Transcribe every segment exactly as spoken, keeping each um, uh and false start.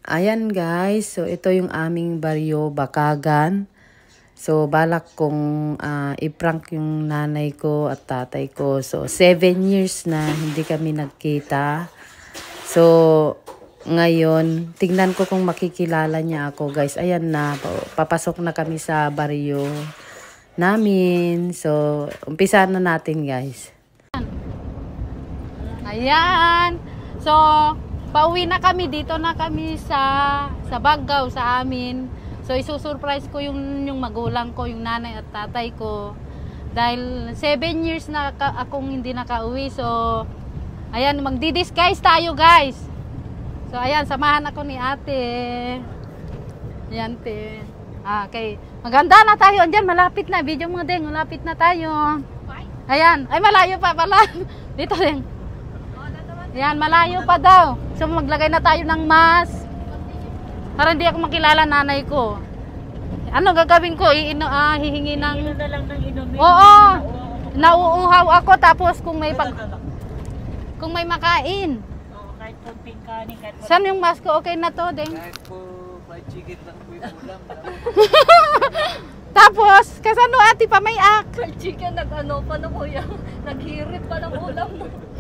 Ayan guys, so ito yung aming baryo, Bakagan. So balak kong uh, i-prank yung nanay ko at tatay ko. So seven years na hindi kami nagkita. So ngayon, tingnan ko kung makikilala niya ako guys. Ayan na, papasok na kami sa baryo namin. So umpisa na natin guys. Ayan. So pauwi na kami, dito na kami sa sa Bagao sa amin. So isusurprise ko yung yung magulang ko, yung nanay at tatay ko. Dahil seven years na ka, akong hindi nakauwi. So ayan, magdi-disguise tayo, guys. So ayan, samahan ako ni Ate. Ayan, te. Ah, okay. Maganda na tayo. Andiyan, malapit na. Video mo din, malapit na tayo. Ayan. Ay, malayo pa pala. Dito din. Ayan, malayo pa daw. So maglagay na tayo ng mask para hindi ako makilala nanay ko. Ano gagawin ko? Iino, ah, hihingi ng... Inom na lang ng inumin. Oo. Nauuhaw ako tapos kung may pag... kung may makain. Oo, kahit konting kanin. Kahit saan yung mask ko? Okay na to, Deng? Kahit po fried chicken lang po yung ulam. Tapos, kasano ati pa may ak? Fried chicken, nag-ano pa na kuya. Naghirit pa ng ulam.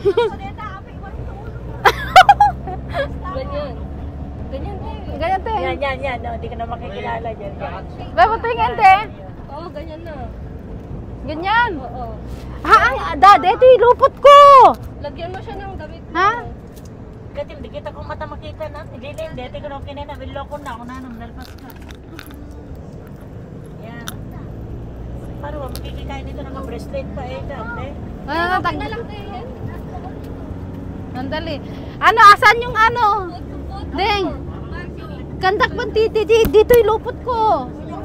Ganyan. Ganyan din. Ganyan, te. Yan, yan, yan. No, hindi ka na makikilala dyan. Yan. Bebo, tingin, te. Oo, ganyan na. Ganyan. Oo. Ha, ay, dad, ito yung lupot ko. Lagyan mo siya ng damit mo. Ha? Kasi hindi kita kung mata makita na. Hindi, hindi. Dati ko na kinina. Biloko na. Ako na nung nalpas ka. Yan. Paano ba? Makikikain dito ng bracelet pa eh. Dati. Ano na, tag... na lang tayo. Sandali. Ano, asan yung ano? Deng. Kandak ba dito, dito yung lupot ko.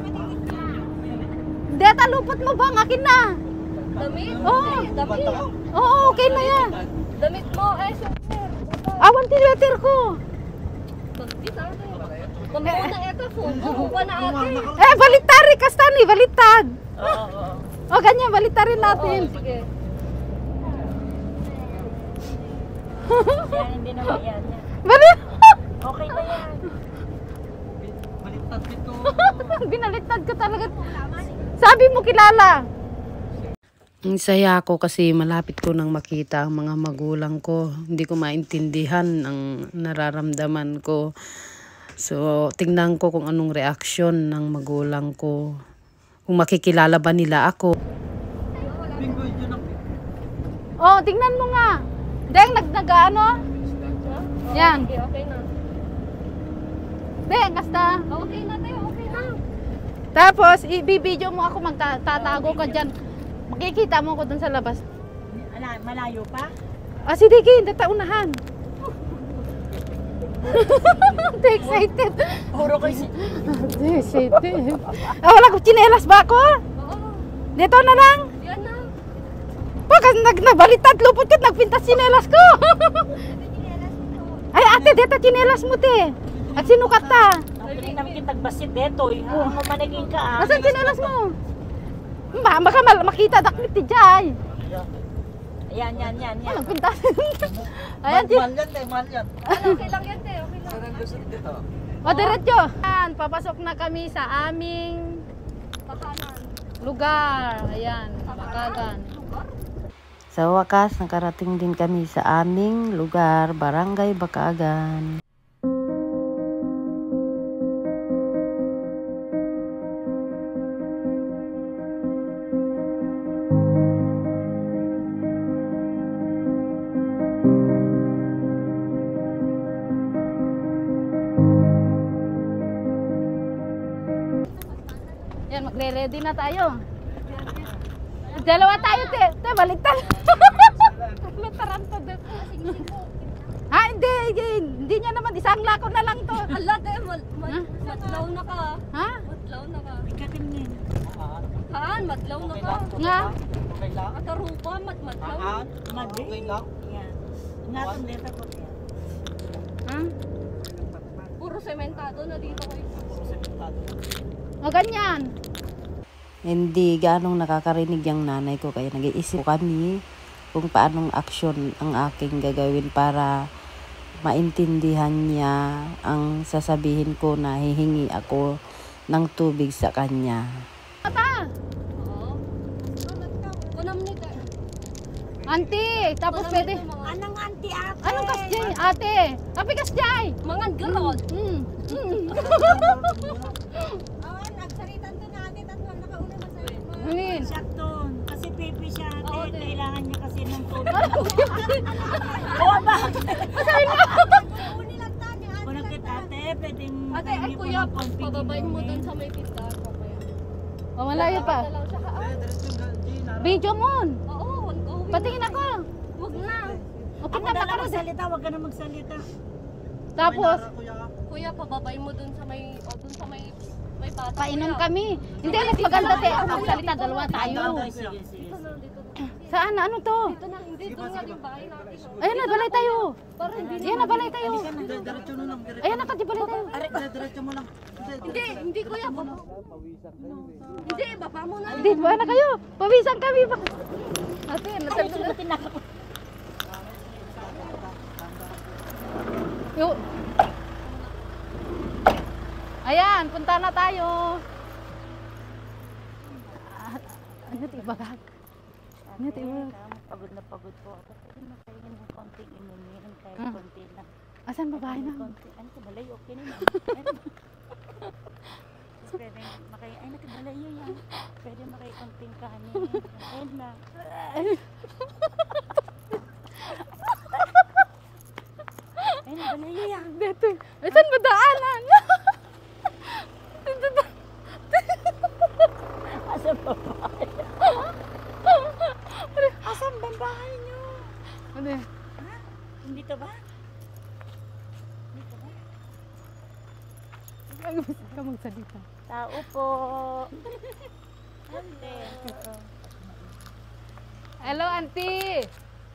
Deta, lupot mo bang? Akin na. Damit? Oo. Damit? Oo, okay na yan. Damit mo, eh, super. Awan tineter ko. Pagkita ate. Pagkita na ito, pupupa na ate. Eh, baliktari kastani, baliktad. Oo, oo. O, ganyan, baliktarin natin. Sige. Yan, hindi naman yan. yan. Balit. Okay na yan. Baliktad dito. Binaliktad ko talaga. Sabi mo kilala. Ang saya ko kasi malapit ko nang makita ang mga magulang ko. Hindi ko maintindihan ang nararamdaman ko. So, tingnan ko kung anong reaksyon ng magulang ko. Kung makikilala ba nila ako. Bingo yun ang Oh, tingnan mo nga. Deng, nag, nag ano? Yan. Okay, okay na. Deng, kasta. Okay na tayo, okay na. Tapos, i-video mo ako, magtatago ka dyan. Makikita mo ko dun sa labas. Ala, malayo pa? Ah, si Diki, hindi taunahan. Too excited. Puro ko si... Too excited. Ah, wala ko, chinelas ba ako? Oo, Dito na lang. yan na. Pagkas nag nabalitad, lupot ka, nagpintas chinelas ko. Ay, ate, dito chinelas mo, te. At sinukat ta. Hindi namin kitag basit dito eh. Ang mamanagin ka ah. Asan chinelas mo? Ba, baka mal makita daklit ti Jay. Yan, yan, yan, yan. Ano, pintas. Ayan, chin. Mahal yan eh, mahal yan. Okay lang yan, te. Okay lang. Saan ang gusto dito? O, diretso. Ayan, papasok na kami sa aming Pakanan. lugar. Ayan, Bakagan. Sa wakas, nakarating din kami sa aming lugar, Barangay Bakagan. Yan, magre-ready na tayo. Dalawa tayo, te. Te, baliktad. Tarantado. Ha, hindi, hindi. Hindi niya naman. Isang lako na lang to. Ala, te, mal- mal- matlaw na ka. Ha? Matlaw na ka. Ikatin niya. Haan, matlaw na ka. Nga? Okay lang? Atarupa, mat matlaw. Haan? Madi. Okay lang? Yan. Ingatan dito ko yan. Ha? Puro sementado na dito kayo. O, ganyan. Hindi ganong nakakarinig yung nanay ko kaya nag-iisip kami kung paanong aksyon ang aking gagawin para maintindihan niya ang sasabihin ko na hihingi ako ng tubig sa kanya. Oo. Kunam ni ka. Auntie, tapos pwede. Anong anti ate? Anong kasjay, ate? Kapi kasjay. Mangan garod. Mm. Mm. Awan, nagsaritan to na ate tatlo nakauna masalit mo. Ngayon. Sakto. Kasi pipi siya ate. Oo, te. Kailangan niya kasi ng tubig. Oo ba? Uni lang tani ate. Kung nakit ate, pwedeng Ate, ay makahingi po kuya, ng konting pababain mo inumin. dun sa may pista ko kaya. Oh, malayo pa. Dalaw siya ka. Eh, diretso yung G, nara. Video mon. Oo, wag ko. Patingin ako. Wag na. Okay Ako na na lang makarod. magsalita, wag ka na magsalita. Tapos, Nara, kuya. Kuya, pababain mo dun sa may o dun sa may may bata. painom kuya. kami. Hindi, mas maganda te. Ako magsalita, dalawa tayo. Sige, sige, sige. Dito na, dito na. Saan? Ano to? Dito na, hindi doon nga yung bahay natin. oh. Ayan na, balay tayo. Para hindi Ayan na, balay tayo. Hindi, diretso na lang. Diretso. Ayan na, kati balay tayo. Hindi, diretso mo lang. Hindi, Hindi, hindi kuya. Baba. Hindi, baba mo na. Hindi, buwan na kayo. Pawisan kami. Ate, nasabi na. Yo. Ayan, punta na tayo. Ah, ano ti bagag? Ano ti bagag? Pagod na pagod po ako. Pwede makainin ng konting inumin kahit Ah. konti lang. Asan babae na? Konti. Ano ka balay? Okay na yun. Pwede makay... Ay, nakabalay yun yan. Pwede makay konting kanin. Ayun na. Ay, nabalay yun yan. Dito. Asan ba daanan? Asan ba bahay? Asan ba bahay nyo? Ano? Ha? Hindi to ba? Hindi to ba? Ano ba ka magsalita? Tao po. Ante. Hello, auntie.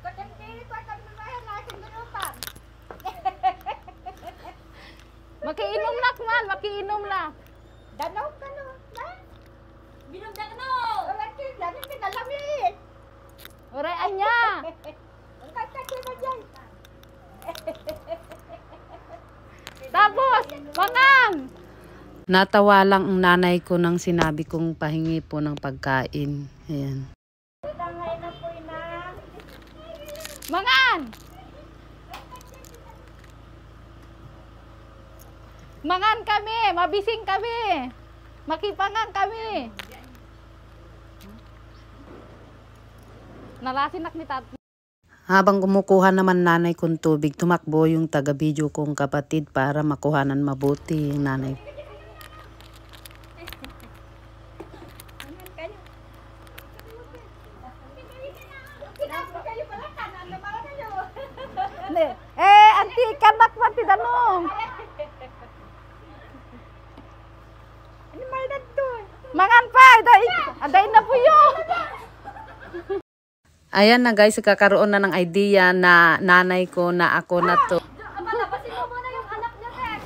Makiinom lak man, makiinom lak. Danaw ka no? Binom na ano? Laki, dami pinalamit. Oray anya. Ang kata na dyan. Tapos, mangang. Natawa lang ang nanay ko nang sinabi kong pahingi po ng pagkain. Ayan. Tangay na po ina. Mangan! Mangan kami, mabising kami. Makipangan kami. Narasinak ni tat. Habang kumukuha naman nanay kong tubig, tumakbo yung taga-video kong kapatid para makuhanan mabuti yung nanay. Eh, anti kanak mati danong. Mangan pa, aday, aday na po yun. Ayan na guys, kakaroon na ng idea na nanay ko na ako na to. Malabasin mo muna yung anak niya, Tek.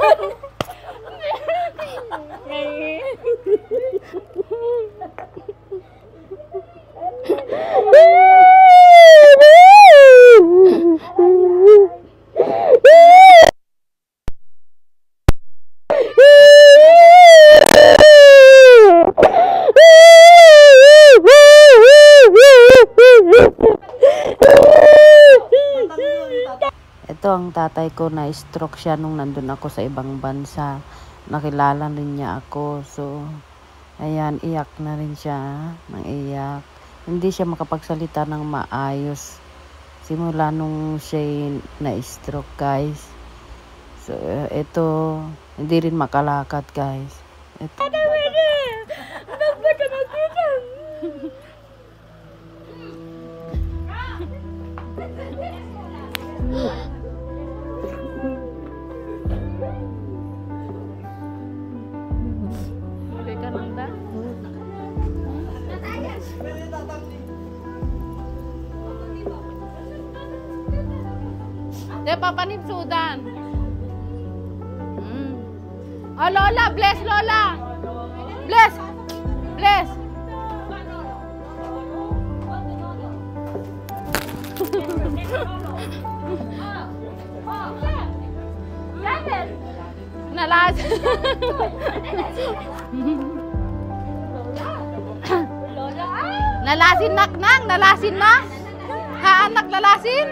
Ito ang tatay ko, na stroke siya nung nandun ako sa ibang bansa. Nakilala rin niya ako. So, ayan, iyak na rin siya. Nang iyak. Hindi siya makapagsalita ng maayos. Simula nung siya na-stroke, guys. So, ito, hindi rin makalakad, guys. Ito. De papanip Sudan. Mm. Oh, Lola, bless Lola. Bless. Bless. Nalasin. Lola, ah! Nalasin nak nang, nalasin na. Ha anak lalasin?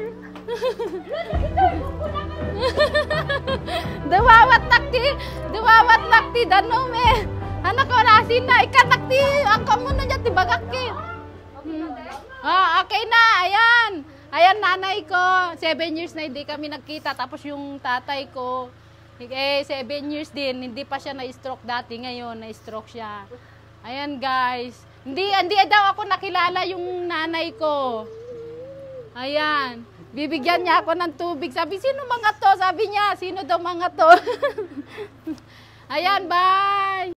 Dawawat nakti, dawawat nakti danom eh. Anak ko lasin na ikan nakti, ang kamu na niya tibagak ki. Ah, okay na, ayan. Ayan nanay ko, seven years na hindi kami nagkita. Tapos yung tatay ko, eh, seven years din, hindi pa siya na-stroke dati. Ngayon, na-stroke siya. Ayan guys. Hindi, hindi daw ako nakilala yung nanay ko. Ayan. Bibigyan niya ako ng tubig. Sabi, sino mga to? Sabi niya, sino daw mga to? Ayan, bye!